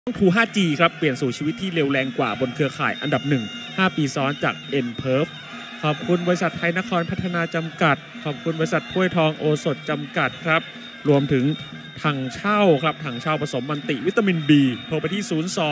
True 5G ครับเปลี่ยนสู่ชีวิตที่เร็วแรงกว่าบนเครือข่ายอันดับ1 5 ปีซ้อนจาก N-Perf ขอบคุณบริษัทไทยนครพัฒนาจำกัดขอบคุณบริษัทถ้วยทองโอสถจำกัดครับรวมถึงถังเช่าครับถังเช่าผสมมันติวิตามิน B โทรไปที่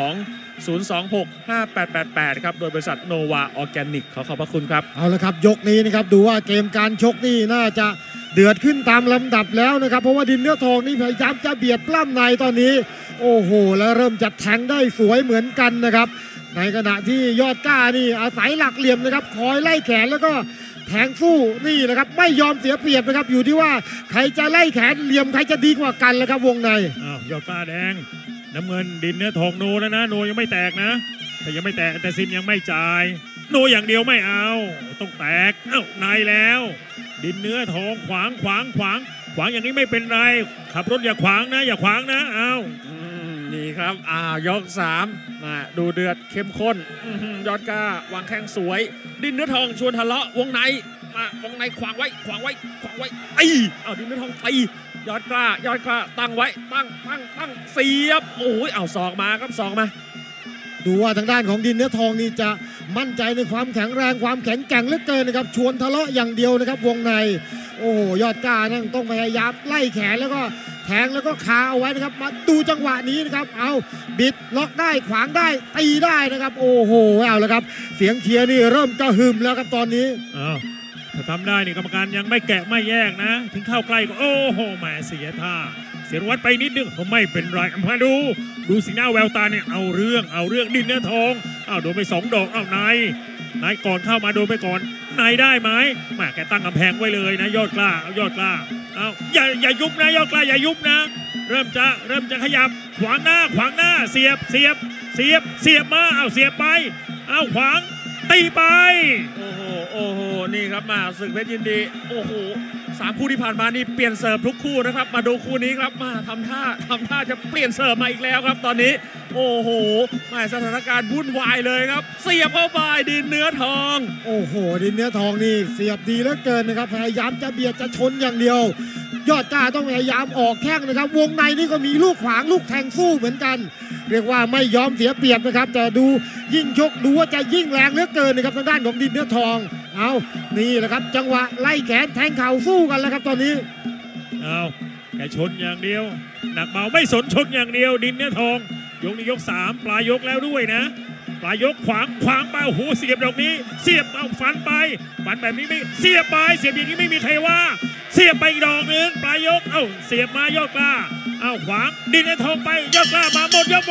02-026-5888 ครับโดยบริษัทโนวาออร์แกนิกขอบพระคุณครับเอาละครับยกนี้นะครับดูว่าเกมการชกนี่น่าจะเดือดขึ้นตามลำดับแล้วนะครับเพราะว่าดินเนื้อทองนี่พยายามจะเบียดปล้ำในตอนนี้โอ้โหแล้วเริ่มจัดแทงได้สวยเหมือนกันนะครับในขณะที่ยอดกล้านี่อาศัยหลักเหลี่ยมนะครับคอยไล่แขนแล้วก็แทงสู้นี่แหละครับไม่ยอมเสียเปรียบนะครับอยู่ที่ว่าใครจะไล่แขนเหลี่ยมใครจะดีกว่ากันแล้วครับวงในยอดกล้าแดงน้ำเงินดินเนื้อทองโนแล้วนะโนยังไม่แตกนะแต่ยังไม่แตกแต่ซินยังไม่จ่ายโนอย่างเดียวไม่เอาต้องแตกนายแล้วดินเนื้อทองขวางอย่างนี้ไม่เป็นไรขับรถอย่าขวางนะนี่ครับยก3มาดูเดือดเข้มข้นยอดกล้าวางแข้งสวยดินเนื้อทองชวนทะเลาะวงในวงในขวางไว้ตีดินเนื้อทองตียอดกล้าตั้งไว้ตั้งเสียบโอ้ยศอกมาครับศอกมาดูว่าทางด้านของดินเนื้อทองนี่จะมั่นใจในความแข็งแรงความแข็งแกร่งเหลือเกินนะครับชวนทะเลาะอย่างเดียวนะครับวงในโอ้โหยอดกล้านั่งต้องพยายามไล่แขนแล้วก็แทงแล้วก็คาเอาไว้นะครับมาดูจังหวะนี้นะครับเอาบิดล็อกได้ขวางได้ตีได้นะครับโอ้โหเอาละครับเสียงเชียร์นี่เริ่มจะหึมแล้วครับตอนนี้ถ้าทำได้นี่กรรมการยังไม่แกะไม่แยกนะถึงเข้าใกล้ก็โอ้โหแหมเสียท่าเสียวัดไปนิดนึงก็ไม่เป็นไรมาดูสีหน้าแววตาเนี่ยเอาเรื่องดินเนื้อทองโดนไป2 ดอกนายก่อนเข้ามาโดนไปก่อนนายได้ไหมแกตั้งกำแพงไว้เลยนะยอดกล้ายอดกล้าอย่ายุบนะยอดกล้าอย่ายุบนะเริ่มจะขยับขวางหน้าเสียบมาเสียบไปขวางตีไปโอ้โหนี่ครับมาศึกเพชรยินดีโอ้โห3 คู่ที่ผ่านมานี่เปลี่ยนเสิร์ฟทุกคู่นะครับมาดูคู่นี้ครับมาทำท่าจะเปลี่ยนเสิร์ฟมาอีกแล้วครับตอนนี้โอ้โหสถานการณ์วุ่นวายเลยครับเสียบเข้าไปดินเนื้อทองโอ้โหดินเนื้อทองนี่เสียบดีเหลือเกินนะครับพยายามจะเบียดจะชนอย่างเดียวยอดกล้าต้องพยายามออกแข้งนะครับวงในนี่ก็มีลูกขวางลูกแทงสู้เหมือนกันเรียกว่าไม่ยอมเสียเปรียบนะครับแต่ดูยิ่งชกดูว่าจะยิ่งแรงเหลือเกินนะครับทางด้านของดินเนื้อทองนี่แหละครับจังหวะไล่แขนแทงเข่าสู้กันแล้วครับตอนนี้แกชนอย่างเดียวหนักเบาไม่สนชนอย่างเดียวดินเนื้อทองยกนี้ยก3ปลายยกแล้วด้วยนะปลายยกขวางไปโอ้โหเสียบดอกนี้เสียบฟันแบบนี้ไม่เสียบไปเสียบอย่างนี้ไม่มีใครว่าเสียบไปอีกดอกนึงปลายยกเสียบมายอดกล้าขวางดินเนื้อทองไปยอดกล้ามาหมดยก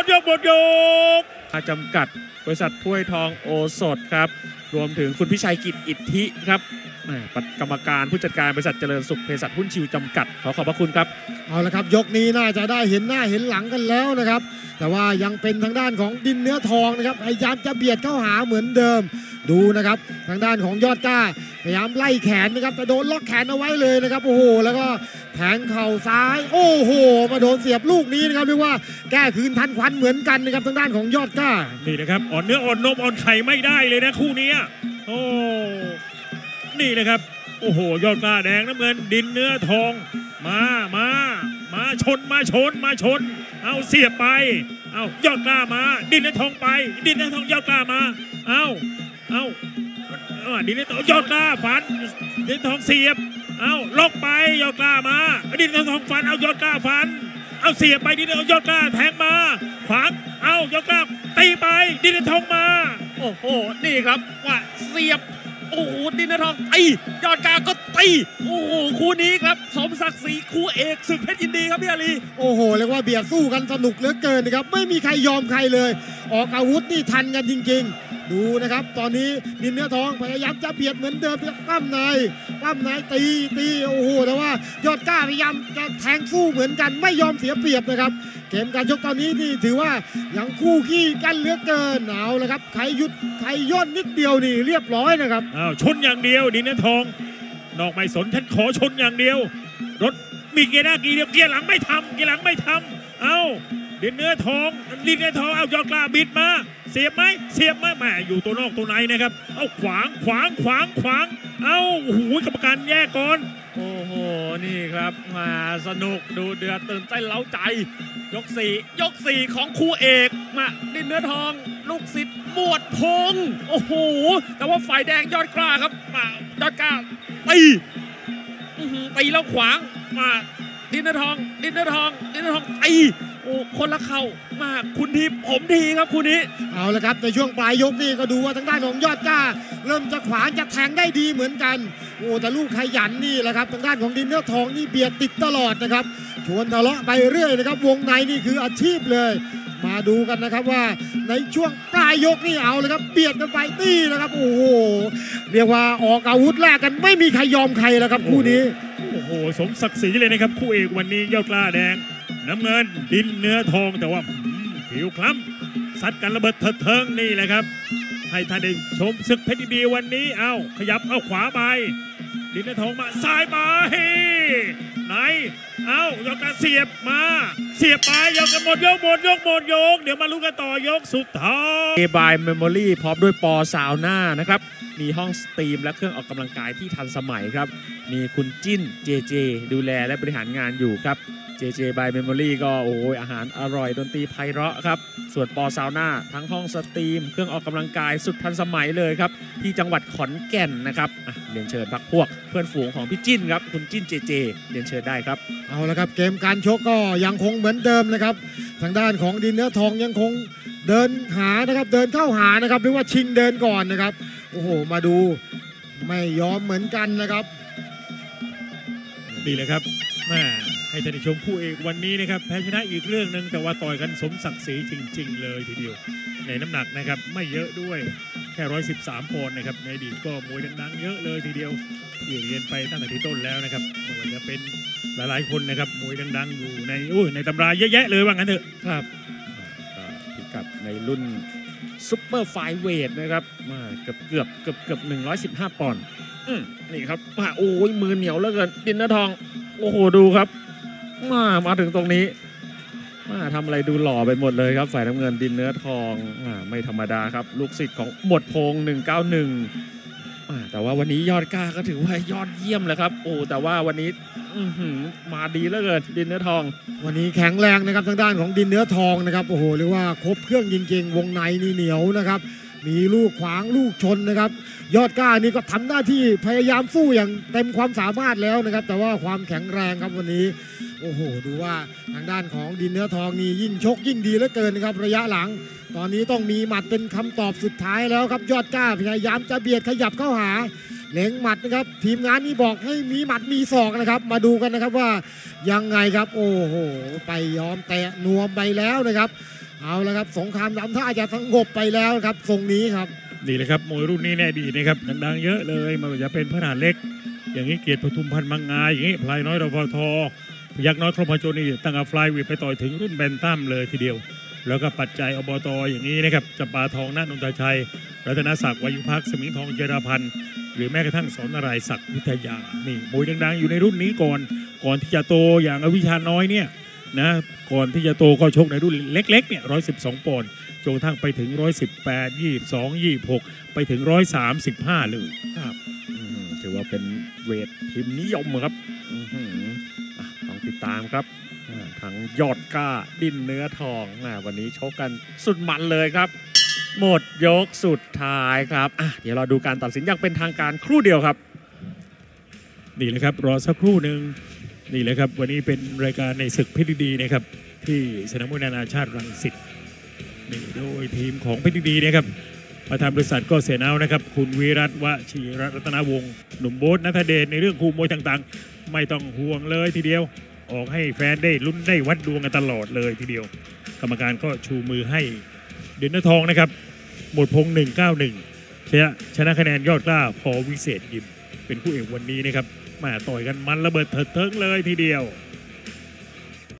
จำกัดบริษัทถ้วยทองโอสถครับรวมถึงคุณพิชัยกิจอิทธิครับกรรมการผู้จัดการบริษัทเจริญสุขเภสัชหุ้นชิวจำกัดขอบพระคุณครับเอาละครับยกนี้น่าจะได้เห็นหน้าเห็นหลังกันแล้วนะครับแต่ว่ายังเป็นทางด้านของดินเนื้อทองนะครับพยายามจะเบียดเข้าหาเหมือนเดิมดูนะครับทางด้านของยอดกล้าพยายามไล่แขนนะครับแต่โดนล็อกแขนเอาไว้เลยนะครับโอ้โหแล้วก็แทงเข่าซ้ายโอ้โหมาโดนเสียบลูกนี้นะครับเรียกว่าแก้คืนทันควันเหมือนกันนะครับทางด้านของยอดกล้านี่นะครับอ่อนเนื้ออ่อนนมอ่อนไข่ไม่ได้เลยนะคู่นี้นี่นะครับโอ้โหยอดกล้าแดงน้ำเงินดินเนื้อทองมาชนเสียบไปยอดกล้ามาดินเนื้อทองไปดินเนื้อทองยอดกล้ามาดินเนื้อทองยอดกล้าฟันดินเนื้อทองเสียบล็อกไปยอดกล้ามาดินเนื้อทองฟันยอดกล้าฟันเสียบไปดินเนื้อทองยอดกล้าแทงมาขวางยอดกล้าตีไปดินเนื้อทองมาโอ้โหนี่ครับว่าเสียบโอ้โหดินเนื้อทองตียอดกล้าก็ตีโอ้โหคู่นี้ครับสมศักดิ์ศรีคู่เอกศึกเพชรยินดีครับพี่อาลีโอ้โหเรียกว่าเบียดสู้กันสนุกเหลือเกินนะครับไม่มีใครยอมใครเลยออกอาวุธนี่ทันกันจริงๆดูนะครับตอนนี้ดินเนื้อทองพยายามจะเบียดเหมือนเดิมปั้มในตีโอ้โหแต่ว่ายอดกล้าพยายามจะแทงสู้เหมือนกันไม่ยอมเสียเปรียบนะครับเกมการชกตอนนี้นี่ถือว่ายังคู่ขี้กันเหลือเกินเอาละครับใครหยุดใครย่นนิดเดียวนี่เรียบร้อยนะครับชนอย่างเดียวดินเนื้อทองนอกไม่สนฉันขอชนอย่างเดียวรถมีเกียร์หน้าเกียร์หลังไม่ทำดินเนื้อทองยอดกล้าบิดมาเสียบไหมแหมอยู่ตัวนอกตัวในนะครับขวางโอ้โหกรรมการแยกก่อนโอ้โหนี่ครับมาสนุกดูเดือดตื่นเต้นเล้าใจยก4ของคู่เอกมาดินเนื้อทองลูกศิษย์หมวดพงษ์โอ้โหแต่ว่าฝ่ายแดงยอดกล้าครับมายอดกล้าตีแล้วขวางมาดินเนื้อทองตีโอ้คนละเข่ามาคุณทีผมทีครับคู่นี้เอาละครับในช่วงปลายยกนี่ก็ดูว่าทางด้านของยอดกล้าเริ่มจะขวางจะแทงได้ดีเหมือนกันโอ้แต่ลูกขยันนี่แหละครับทางด้านของดินเนื้อทองนี่เบียดติดตลอดนะครับชวนทะเลาะไปเรื่อยนะครับวงในนี่คืออาชีพเลยมาดูกันนะครับว่าในช่วงปลายยกนี่เอาเลยครับเบียดกันไปนี่นะครับโอ้โหเรียกว่าออกอาวุธแลกกันไม่มีใครยอมใครแล้วครับคู่นี้โอ้โหสมศักดิ์ศรีเลยนะครับคู่เอกวันนี้ยอดกล้าแดงน้ำเงินดินเนื้อทองแต่ว่าผิวคล้ำซัดกันระเบิดเถิดเทิงนี่แหละครับให้ท่านได้ชมศึกเพชรดีวันนี้เอาขยับเอาขวาไปดินเนื้อทองมาซ้ายไปไหนเอายกการเสียบมาเสียบไปยกกันหมดยกเดี๋ยวมาลุ้นกันต่อยกสุดท้ายบายเมมโมรี่พร้อมด้วยปอซาวน่านะครับมีห้องสตรีมและเครื่องออกกำลังกายที่ทันสมัยครับมีคุณจิ้นเจเจดูแลและบริหารงานอยู่ครับJJ by Memory ก็โอ้ยอาหารอร่อยดนตรีไพเราะครับส่วนปอซาวน่าทั้งห้องสตรีมเครื่องออกกำลังกายสุดทันสมัยเลยครับที่จังหวัดขอนแก่นนะครับเรียนเชิญพักพวกเพื่อนฝูงของพี่จิ้นครับคุณจิ้น JJ เรียนเชิญได้ครับเอาละครับเกมการชกก็ยังคงเหมือนเดิมนะครับทางด้านของดินเนื้อทองยังคงเดินหานะครับเดินเข้าหานะครับหรือว่าชิงเดินก่อนนะครับโอ้โหมาดูไม่ยอมเหมือนกันนะครับดีเลยครับให้ท่านชมคู่เอกวันนี้นะครับแพ้ชนะอีกเรื่องหนึ่งแต่ว่าต่อยกันสมศักดิ์ศรีจริงๆเลยทีเดียวในน้ำหนักนะครับไม่เยอะด้วยแค่113 ปอนด์นะครับในอดีตก็มวยดังๆเยอะเลยทีเดียวที่เรียนไปตั้งแต่ที่ต้นแล้วนะครับไม่ว่าจะเป็นหลายๆคนนะครับมวยดังๆอยู่ในตำราเยอะแยะเลยว่างั้นเถอะครับพิกัดในรุ่นซุปเปอร์ไฟเวทนะครับเกือบ115 ปอนด์นี่ครับโอ้ยมือเหนียวเหลือเกินดินเนื้อทองโอ้โหดูครับมาถึงตรงนี้ทำอะไรดูหล่อไปหมดเลยครับฝ่ายน้ำเงินดินเนื้อทองไม่ธรรมดาครับลูกศิษย์ของหมวดพงษ์191แต่ว่าวันนี้ยอดกล้าก็ถือว่ายอดเยี่ยมเลยครับโอ้แต่ว่าวันนี้มาดีเหลือเกินดินเนื้อทองวันนี้แข็งแรงนะครับทางด้านของดินเนื้อทองนะครับโอ้โหเรียกว่าครบเครื่องจริงๆวงในนี่เหนียวนะครับมีลูกขวางลูกชนนะครับยอดกล้านี่ก็ทำหน้าที่พยายามสู้อย่างเต็มความสามารถแล้วนะครับแต่ว่าความแข็งแรงครับวันนี้โอ้โหดูว่าทางด้านของดินเนื้อทองนี่ยิ่งชกยิ่งดีเหลือเกินนะครับระยะหลังตอนนี้ต้องมีหมัดเป็นคำตอบสุดท้ายแล้วครับยอดกล้าพยายามจะเบียดขยับเข้าหาเล็งหมัดนะครับทีมงานนี่บอกให้มีหมัดมีศอกนะครับมาดูกันนะครับว่ายังไงครับโอ้โหไปยอมแตะนวมไปแล้วนะครับเอาละครับสงครามทำท่าจะสงบไปแล้วครับทรงนี้ครับดีเลยครับมวยรุ่นนี้แน่ดีนะครับดังๆเยอะเลยมันจะเป็นพระนาเล็กอย่างนี้เกียรติปทุมพันธ์มังงาอย่างนี้พลายน้อยรพทพยักน้อยครบพโจนี่ตั้งแต่ฟลายวีไปต่อยถึงรุ่นแบนตัมเลยทีเดียวแล้วก็ปัจจัยอบตอย่างนี้นะครับจำปาทองณนนทชัยรัตนศักดิ์วายุพักสมิงทองเจราพันธ์หรือแม้กระทั่งสอนนารายศักดิ์วิทยานี่มวยดังๆอยู่ในรุ่นนี้ก่อนที่จะโตอย่างอวิชาน้อยเนี่ยนะก่อนที่จะโตก็ชกในรุ่นเล็กๆเนี่ย112 ปอนด์จนกระทั่งไปถึง118 22 26ไปถึง135เลยครับถือว่าเป็นเวทพิมพ์นิยมครับต้องติดตามครับทั้งยอดกล้าดินเนื้อทองวันนี้ชกกันสุดมันเลยครับหมดยกสุดท้ายครับเดี๋ยวเราดูการตัดสินอย่างเป็นทางการครู่เดียวครับนี่เลยครับรอสักครู่หนึ่งนี่เลยครับวันนี้เป็นรายการในศึกเพชรดีนะครับที่สนามมวยนานาชาติรังสิตนี่โดยทีมของเพชรดีนะครับประธานบริษัทก็เสียนาวนะครับคุณวิรัตวชิรรัตนวงศ์หนุ่มโบ๊ทณัฐเดชในเรื่องคู่มวยต่างๆไม่ต้องห่วงเลยทีเดียวออกให้แฟนได้ลุ้นได้วัดดวงกันตลอดเลยทีเดียวกรรมการก็ชูมือให้ดินเนื้อทองนะครับหมวดพงษ์191ชนะคะแนนยอดกล้าพอวิเศษยิมเป็นคู่เอกวันนี้นะครับมาต่อยกันมันระเบิดเถิดเทิงเลยทีเดียว